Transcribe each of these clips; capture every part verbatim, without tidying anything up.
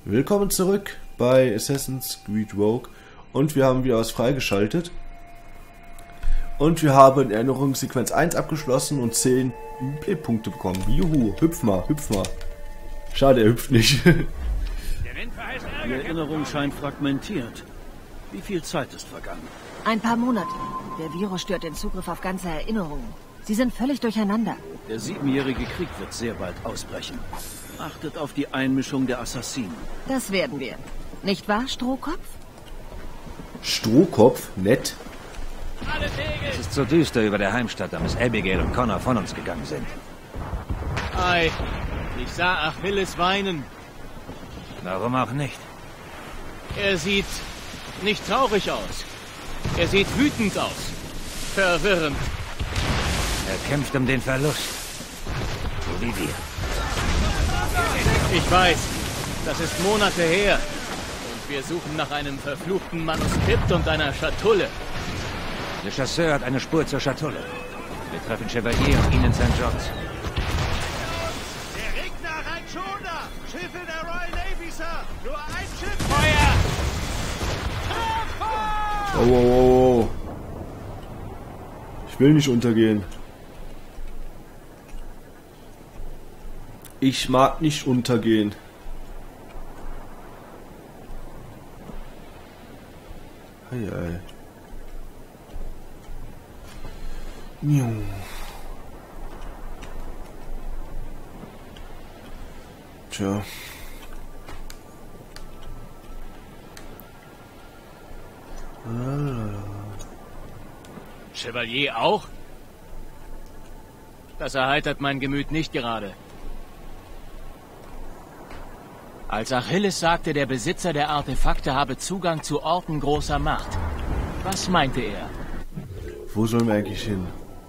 Willkommen zurück bei Assassin's Creed Rogue und wir haben wieder was freigeschaltet und wir haben Erinnerungssequenz eins abgeschlossen und zehn U P-Punkte bekommen. Juhu, hüpf mal, hüpf mal. Schade, er hüpft nicht. Die Erinnerung scheint fragmentiert. Wie viel Zeit ist vergangen? Ein paar Monate. Der Virus stört den Zugriff auf ganze Erinnerungen. Sie sind völlig durcheinander. Der siebenjährige Krieg wird sehr bald ausbrechen. Achtet auf die Einmischung der Assassinen. Das werden wir. Nicht wahr, Strohkopf? Strohkopf? Nett. Es ist so düster über der Heimstatt, da Miss Abigail und Connor von uns gegangen sind. Ei, ich sah Achilles weinen. Warum auch nicht? Er sieht nicht traurig aus. Er sieht wütend aus. Verwirrend. Er kämpft um den Verlust. So wie wir. Ich weiß, das ist Monate her. Und wir suchen nach einem verfluchten Manuskript und einer Schatulle. Le Chasseur hat eine Spur zur Schatulle. Wir treffen Chevalier und ihn in Sankt John's. Der Gegner hat ein Schoner! Schiffe der Royal Navy, Sir! Nur ein Schiff! Feuer! Oh, oh, oh, oh. Ich will nicht untergehen. Ich mag nicht untergehen. Ei, ei. Miau. Tja. Ah. Chevalier auch? Das erheitert mein Gemüt nicht gerade. Als Achilles sagte, der Besitzer der Artefakte habe Zugang zu Orten großer Macht. Was meinte er? Wo sollen wir eigentlich hin?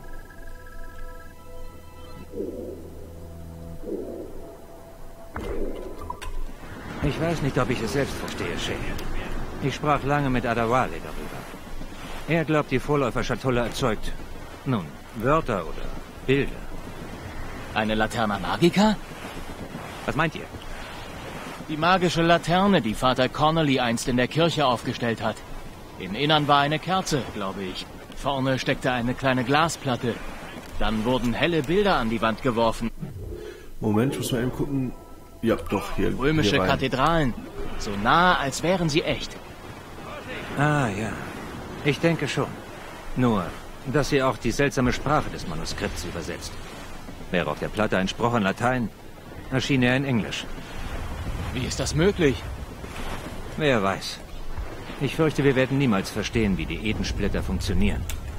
Ich weiß nicht, ob ich es selbst verstehe, Shay. Ich sprach lange mit Adewale darüber. Er glaubt, die Vorläufer-Schatulle erzeugt, nun, Wörter oder Bilder. Eine Laterna Magica? Was meint ihr? Die magische Laterne, die Vater Connolly einst in der Kirche aufgestellt hat. Im Innern war eine Kerze, glaube ich. Vorne steckte eine kleine Glasplatte. Dann wurden helle Bilder an die Wand geworfen. Moment, ich muss mal eben gucken. Ja, doch, hier. Römische hier rein. Kathedralen. So nah, als wären sie echt. Ah, ja. Ich denke schon. Nur, dass sie auch die seltsame Sprache des Manuskripts übersetzt. Wäre auf der Platte ein Spruch in Latein, erschien er in Englisch. Wie ist das möglich? Wer weiß. Ich fürchte, wir werden niemals verstehen, wie die Edensplitter funktionieren.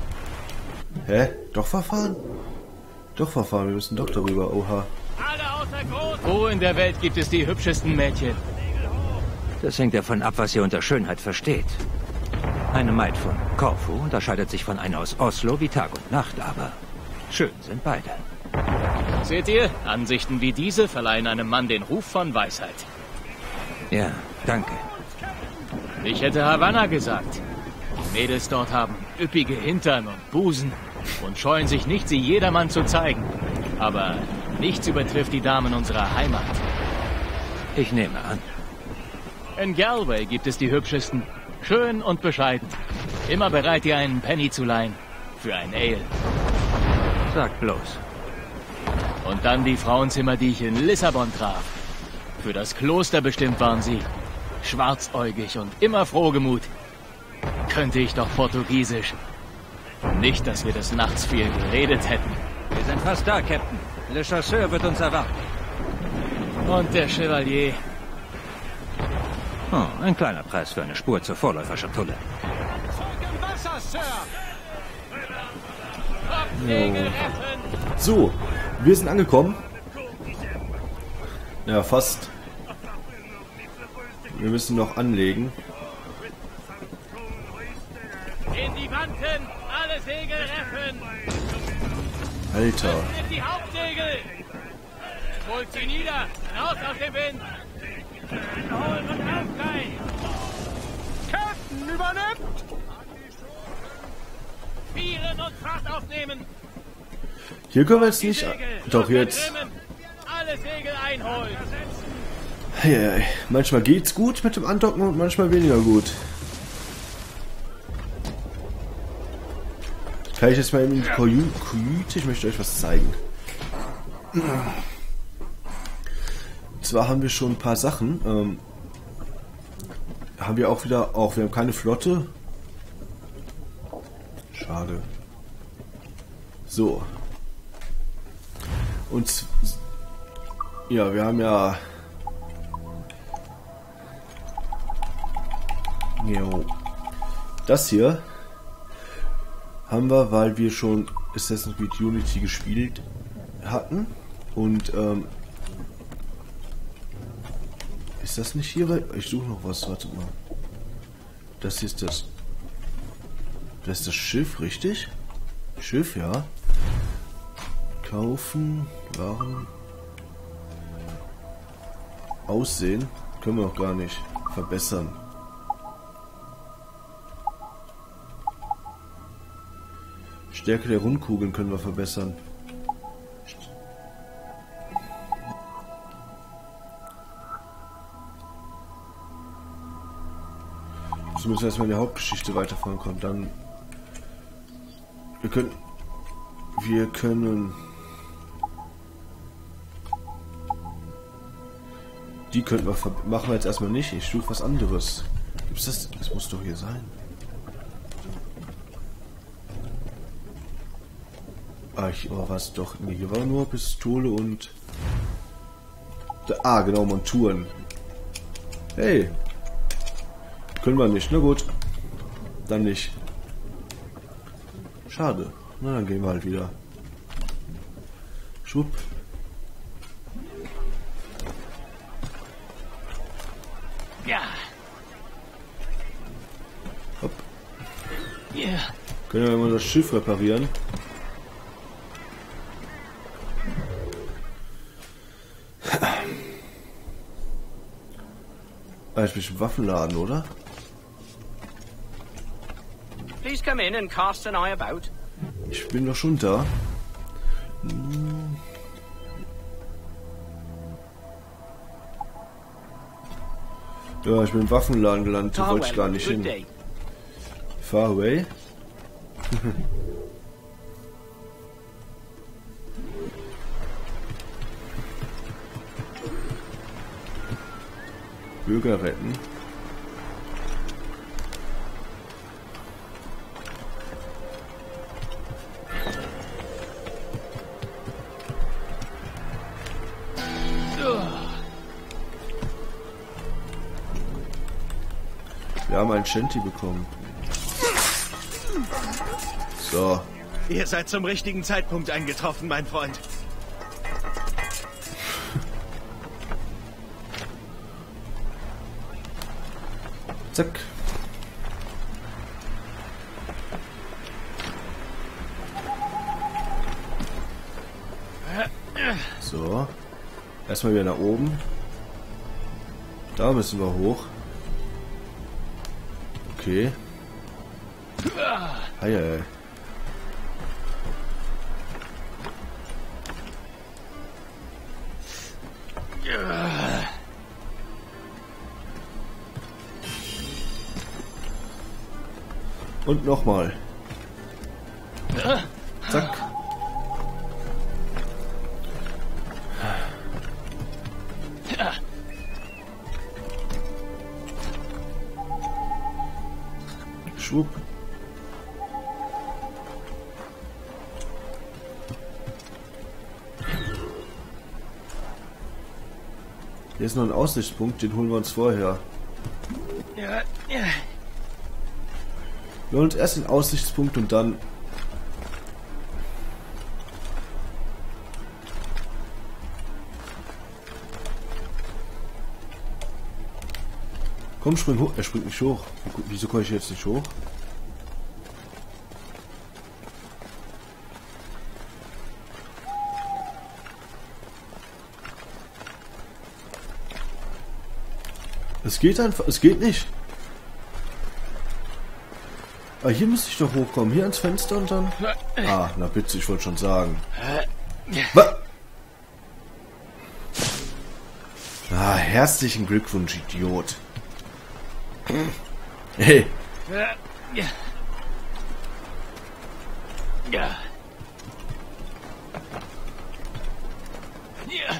Hä? Doch verfahren? Doch verfahren, wir müssen doch darüber, oha. Alle außer Groß! Wo in der Welt gibt es die hübschesten Mädchen? Das hängt davon ab, was ihr unter Schönheit versteht. Eine Maid von Korfu unterscheidet sich von einer aus Oslo wie Tag und Nacht, aber schön sind beide. Seht ihr? Ansichten wie diese verleihen einem Mann den Ruf von Weisheit. Ja, danke. Ich hätte Havanna gesagt. Die Mädels dort haben üppige Hintern und Busen und scheuen sich nicht, sie jedermann zu zeigen. Aber nichts übertrifft die Damen unserer Heimat. Ich nehme an. In Galway gibt es die hübschesten. Schön und bescheiden. Immer bereit, dir einen Penny zu leihen. Für ein Ale. Sag bloß. Und dann die Frauenzimmer, die ich in Lissabon traf. Für das Kloster bestimmt waren sie. Schwarzäugig und immer frohgemut. Könnte ich doch Portugiesisch. Nicht, dass wir des Nachts viel geredet hätten. Wir sind fast da, Captain. Le Chasseur wird uns erwarten. Und der Chevalier. Oh, ein kleiner Preis für eine Spur zur Vorläuferschatulle. So, wir sind angekommen. Ja, fast. Wir müssen noch anlegen. In die Wanten! Alle Segel reffen! Alter. In die Hauptsegel! Holt sie nieder! Raus aus dem Wind! Holen und aufgleich! Captain übernimmt! Vieren und Fahrt aufnehmen! Hier können wir jetzt Die nicht... Segel! Doch, Auf jetzt. Trimmen! Alle Segel einholen! Hey, manchmal geht's gut mit dem Andocken und manchmal weniger gut. Kann ich jetzt mal in die Kajüte? Ich möchte euch was zeigen. Und zwar haben wir schon ein paar Sachen. Ähm, haben wir auch wieder, auch wir haben keine Flotte. Schade. So. Und ja, wir haben ja jo. Das hier haben wir, weil wir schon Assassin's Creed Unity gespielt hatten. Und ähm, ist das nicht hier? Ich suche noch was, warte mal. Das hier ist das. Das ist das Schiff, richtig? Schiff, ja. Kaufen, Waren. Aussehen können wir noch gar nicht. Verbessern. Stärke der Rundkugeln können wir verbessern. So müssen wir erstmal in der Hauptgeschichte weiterfahren können. Dann wir können wir können die könnten wir machen wir jetzt erstmal nicht. Ich suche was anderes. Gibt's das? Das muss doch hier sein. Ah, ich, oh, was doch. Nee, hier war nur Pistole und da, ah, genau, Monturen. Hey. Können wir nicht, na gut. Dann nicht. Schade. Na, dann gehen wir halt wieder. Schwupp. Ja. Hopp. Ja. Yeah. Können wir immer das Schiff reparieren? Ah, ich bin im Waffenladen, oder? Please come in and cast an eye about. Ich bin doch schon da. Hm. Ja, ich bin im Waffenladen gelandet, da wollte ich gar nicht hin. Far away. Bürger retten. Wir haben einen Shanty bekommen. So. Ihr seid zum richtigen Zeitpunkt eingetroffen, mein Freund. Zack. So. Erstmal wieder nach oben. Da müssen wir hoch. Okay. Ei, ei, ei. Und nochmal. Zack. Schwupp. Hier ist noch ein Aussichtspunkt, den holen wir uns vorher. Ja, ja. Wir holen uns erst den Aussichtspunkt und dann... Komm, spring hoch. Er springt nicht hoch. Wieso komme ich jetzt nicht hoch? Es geht einfach. Es geht nicht. Ah, hier müsste ich doch hochkommen. Hier ans Fenster und dann... Ah, na bitte, ich wollte schon sagen. Was? Ah, herzlichen Glückwunsch, Idiot. Hey. Ja. Ja. Ja. Ja.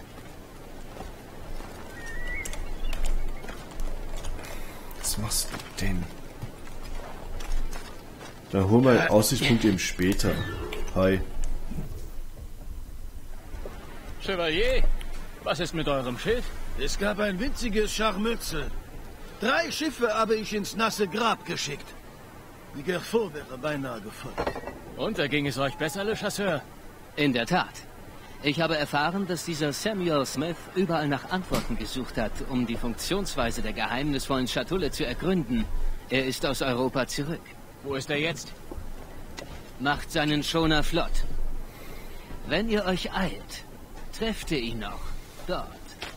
Was machst du denn? Dann hol mal Aussichtspunkt eben später. Hi. Chevalier, was ist mit eurem Schiff? Es gab ein winziges Scharmützel. Drei Schiffe habe ich ins nasse Grab geschickt. Die Gerfahr wäre beinahe gefolgt. Und da ging es euch besser, Le Chasseur? In der Tat. Ich habe erfahren, dass dieser Samuel Smith überall nach Antworten gesucht hat, um die Funktionsweise der geheimnisvollen Schatulle zu ergründen. Er ist aus Europa zurück. Wo ist er jetzt? Macht seinen Schoner flott. Wenn ihr euch eilt, trefft ihr ihn noch. Dort.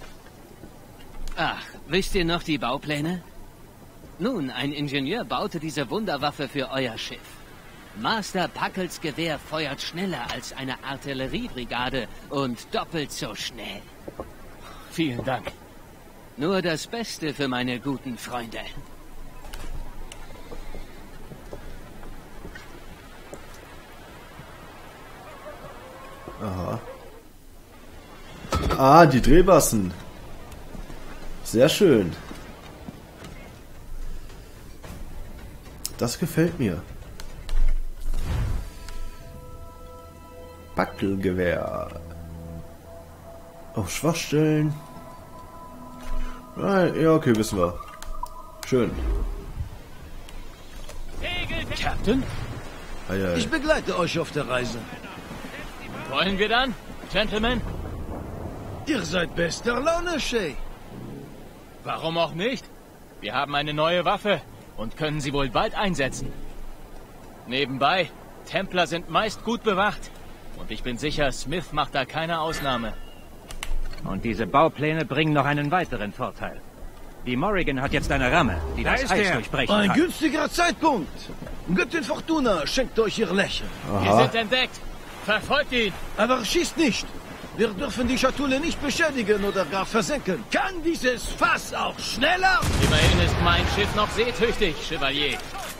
Ach, wisst ihr noch die Baupläne? Nun, ein Ingenieur baute diese Wunderwaffe für euer Schiff. Master Puckles Gewehr feuert schneller als eine Artilleriebrigade und doppelt so schnell. Vielen Dank. Nur das Beste für meine guten Freunde. Aha. Ah, die Drehbassen. Sehr schön. Das gefällt mir. Backelgewehr. Auf Schwachstellen. Ah, ja, okay, wissen wir. Schön. Captain? Ah, ja, Ich begleite euch auf der Reise. Wollen wir dann, Gentlemen? Ihr seid bester Laune, Shay. Warum auch nicht? Wir haben eine neue Waffe und können sie wohl bald einsetzen. Nebenbei, Templer sind meist gut bewacht. Und ich bin sicher, Smith macht da keine Ausnahme. Und diese Baupläne bringen noch einen weiteren Vorteil. Die Morrigan hat jetzt eine Ramme, die Da das ist Eis er. durchbrechen Ein kann. günstiger Zeitpunkt. Göttin Fortuna schenkt euch ihr Lächeln. Wir aha. sind entdeckt. Verfolgt ihn. Aber schießt nicht. Wir dürfen die Schatulle nicht beschädigen oder gar versenken. Kann dieses Fass auch schneller? Immerhin ist mein Schiff noch seetüchtig, Chevalier.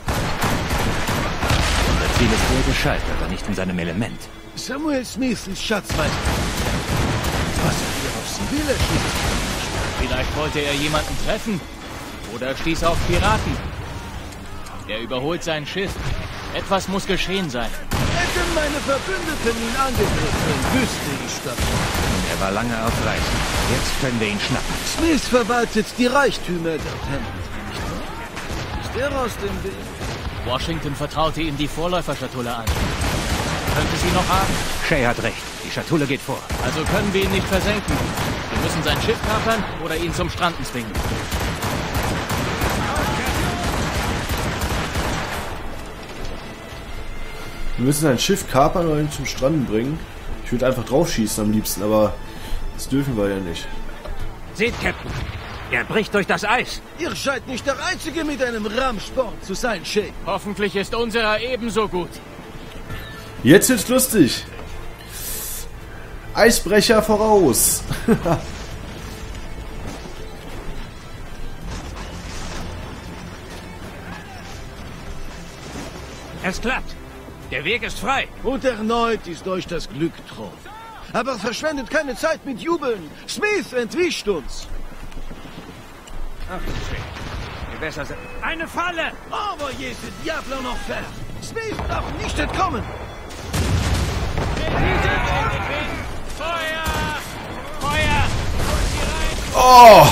Unser Ziel ist wohl gescheit, aber nicht in seinem Element. Samuel Smith ist Schatzmeister. Was er hier auf Zivile schießt. Vielleicht wollte er jemanden treffen. Oder stieß auf Piraten. Er überholt sein Schiff. Etwas muss geschehen sein. Hätten meine Verbündeten ihn angegriffen, wüsste ich davon. Er war lange auf Reisen. Jetzt können wir ihn schnappen. Smith verwaltet die Reichtümer der Tempel. Nicht wahr? Ist er aus dem Weg? Washington vertraute ihm die Vorläuferschatulle an. Könnte sie noch haben? Shay hat recht. Die Schatulle geht vor. Also können wir ihn nicht versenken. Wir müssen sein Schiff kapern oder ihn zum Stranden zwingen. Wir müssen ein Schiff kapern oder ihn zum Strand bringen. Ich würde einfach drauf schießen am liebsten, aber das dürfen wir ja nicht. Seht, Captain. Er bricht durch das Eis. Ihr scheint nicht der Einzige mit einem Rammsport zu sein, Shay. Hoffentlich ist unserer ebenso gut. Jetzt wird's lustig. Eisbrecher voraus. Es klappt. Der Weg ist frei. Und erneut ist euch das Glück treu. Aber verschwendet keine Zeit mit Jubeln. Smith entwischt uns. Ach, Shay. Je besser sein. Eine Falle! Aber Jesu Diablo noch fern. Smith darf nicht entkommen. Feuer! Feuer! Oh!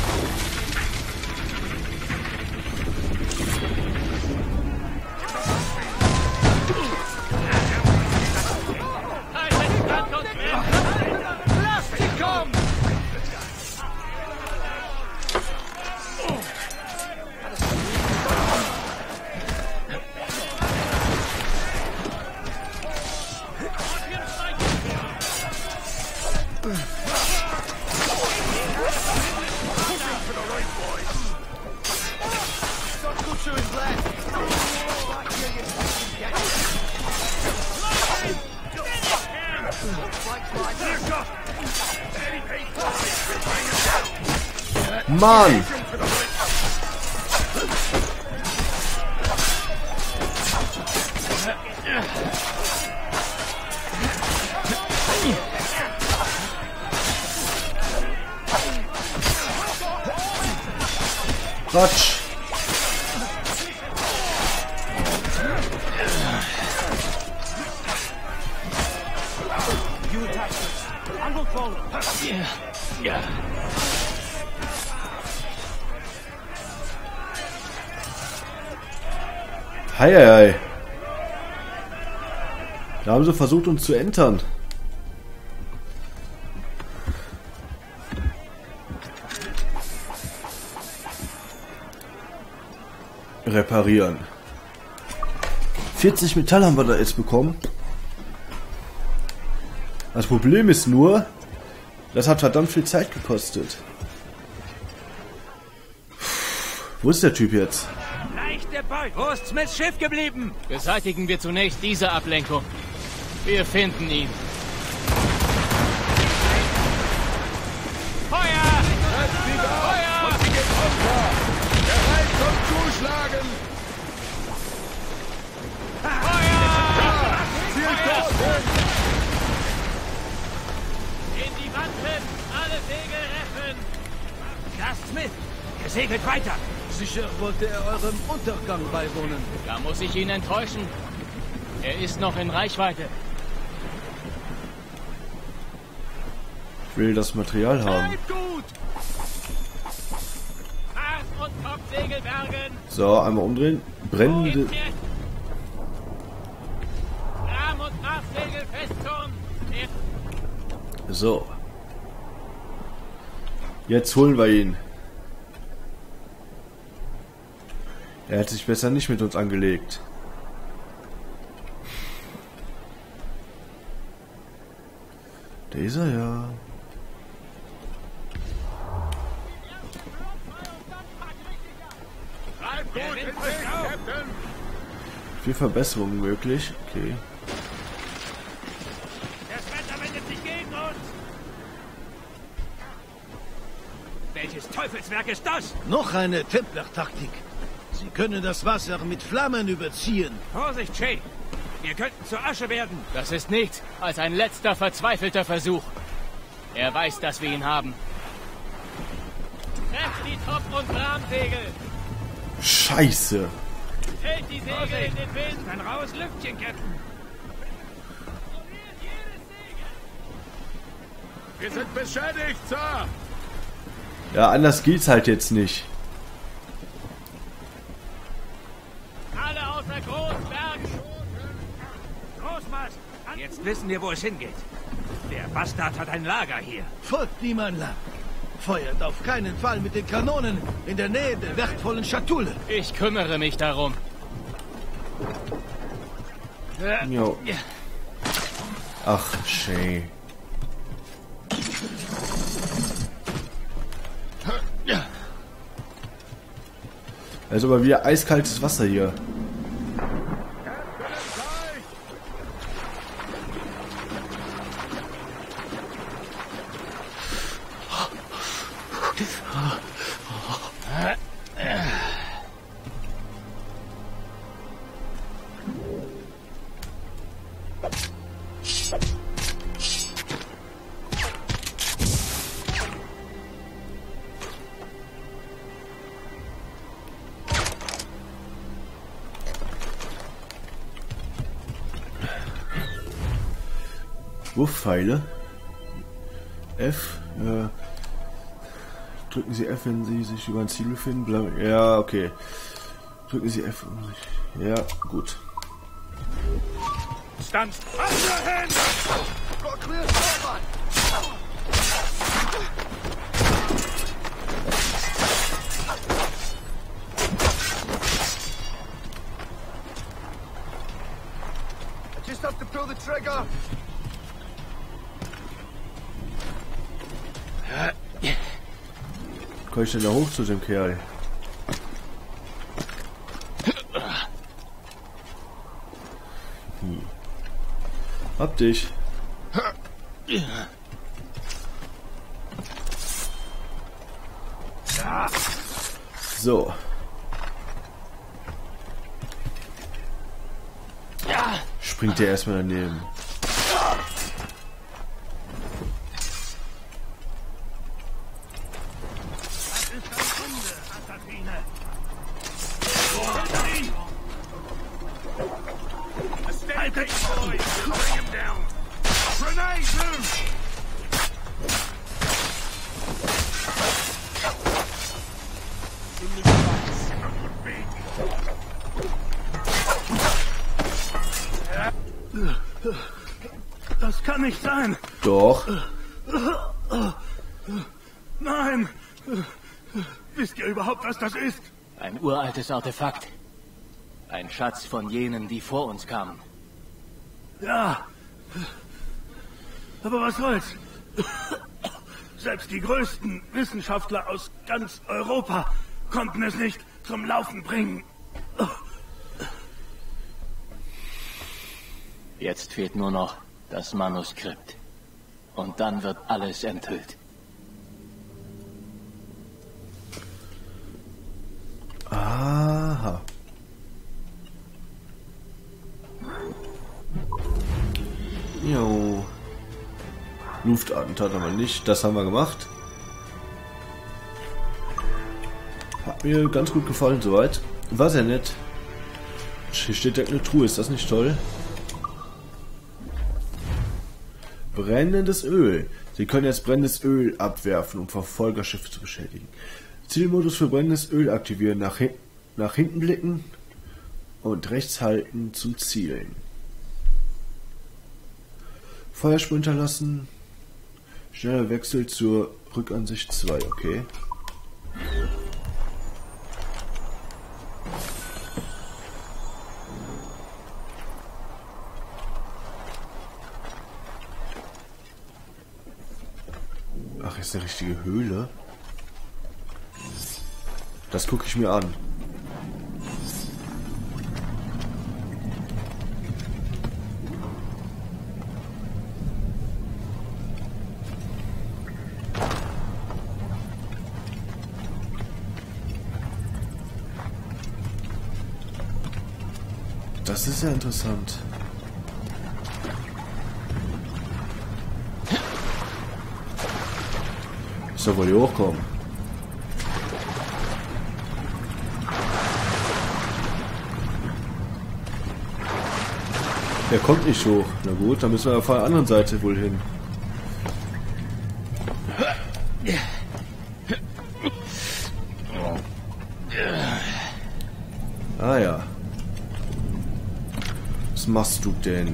Lasst sie kommen! Mann! Quatsch! Ja. Ja. Hei, hei, hei. Da haben sie versucht, uns zu entern. Reparieren. vierzig Metall haben wir da jetzt bekommen. Das Problem ist nur, das hat verdammt viel Zeit gekostet. Wo ist der Typ jetzt? Leichte Beute. Wo ist Smiths Schiff geblieben? Beseitigen wir zunächst diese Ablenkung. Wir finden ihn. Feuer! Feuer! Bereit zum Zuschlagen! Feuer! Zielt dorthin! In die Wanten! Alle Segel reffen! Da ist Smith. Er segelt weiter. Sicher wollte er eurem Untergang beiwohnen. Da muss ich ihn enttäuschen. Er ist noch in Reichweite. Ich will das Material haben. Seid gut! Mars und Topsegel bergen! So, einmal umdrehen. Brennende... Ram- und Marstsegel festzurren! So. Jetzt holen wir ihn. Er hat sich besser nicht mit uns angelegt. Da ist er ja. Viel Verbesserungen möglich. Okay. Das Wetter wendet sich gegen uns. Welches Teufelswerk ist das? Noch eine Templer-Taktik. Sie können das Wasser mit Flammen überziehen. Vorsicht, Shay. Wir könnten zur Asche werden. Das ist nichts als ein letzter verzweifelter Versuch. Er weiß, dass wir ihn haben. Trefft die Top- und Rahmsegel! Scheiße. Hält die Segel in den Wind! Ein raues Lüftchen, Captain. Wir sind beschädigt, Sir! Ja, anders geht's halt jetzt nicht. Alle außer Großberg! Großmast, jetzt wissen wir, wo es hingeht. Der Bastard hat ein Lager hier. Folgt ihm an Land. Feuert auf keinen Fall mit den Kanonen in der Nähe der wertvollen Schatulle. Ich kümmere mich darum. Jo. Ach, Shay. Also aber wieder eiskaltes Wasser hier. Wurfpfeile. F. Äh, drücken Sie F, wenn Sie sich über ein Ziel befinden. Bla ja, okay. Drücken Sie F, um sich... Ja, gut. Stand hin! Just have to pull the trigger. Komm ich denn da hoch zu dem Kerl? Hm. Hab dich. So. Springt der erstmal daneben. Das kann nicht sein. Doch. Nein. Wisst ihr überhaupt, was das ist? Ein uraltes Artefakt. Ein Schatz von jenen, die vor uns kamen. Ja. Aber was soll's? Selbst die größten Wissenschaftler aus ganz Europa konnten es nicht zum Laufen bringen. Jetzt fehlt nur noch das Manuskript. Und dann wird alles enthüllt. Aha. Jo. Luftattentat aber nicht. Das haben wir gemacht. Hat mir ganz gut gefallen soweit. War sehr nett. Hier steht direkt eine Truhe. Ist das nicht toll? Brennendes Öl. Sie können jetzt brennendes Öl abwerfen, um Verfolgerschiffe zu beschädigen. Zielmodus für brennendes Öl aktivieren. Nach, hin nach hinten blicken und rechts halten zum Zielen. Feuerspur hinterlassen. Schneller Wechsel zur Rückansicht zwei. Okay. Ach, ist eine richtige Höhle. Das gucke ich mir an. Das ist ja interessant. Ich soll wohl hier hochkommen. Der kommt nicht hoch. Na gut, dann müssen wir auf der anderen Seite wohl hin. Ah ja. Was machst du denn?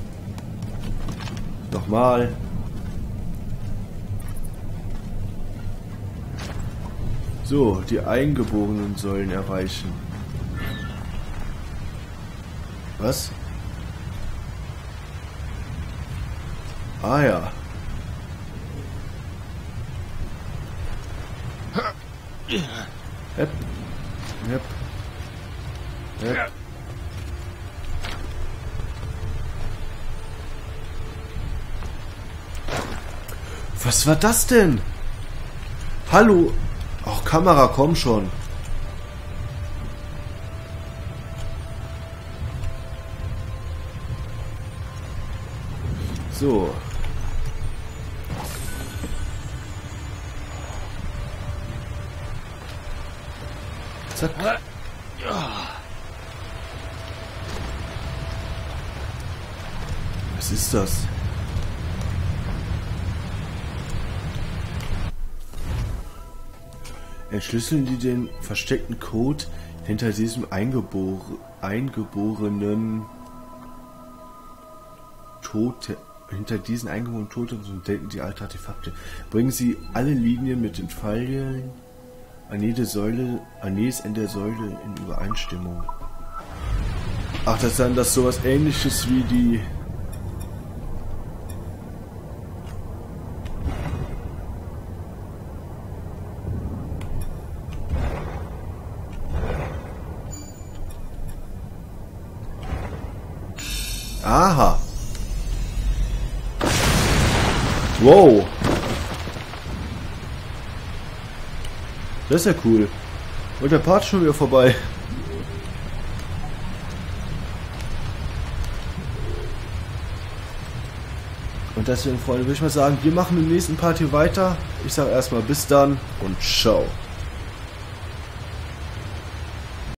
Nochmal. So, die Eingeborenen sollen erreichen. Was? Ah ja. Hep. Hep. Hep. Was war das denn? Hallo? Ach, Kamera, komm schon. So. Zack. Was ist das? Entschlüsseln die den versteckten Code hinter diesem Eingebor eingeborenen Tote, hinter diesen eingeborenen Toten und entdecken die alte Artefakte. Bringen sie alle Linien mit den Pfeilen an jede Säule, an jedes Ende der Säule in Übereinstimmung. Ach, das ist dann das sowas Ähnliches wie die Aha. Wow. Das ist ja cool. Und der Part ist schon wieder vorbei. Und deswegen, Freunde, würde ich mal sagen, wir machen im nächsten Part hier weiter. Ich sage erstmal bis dann und ciao.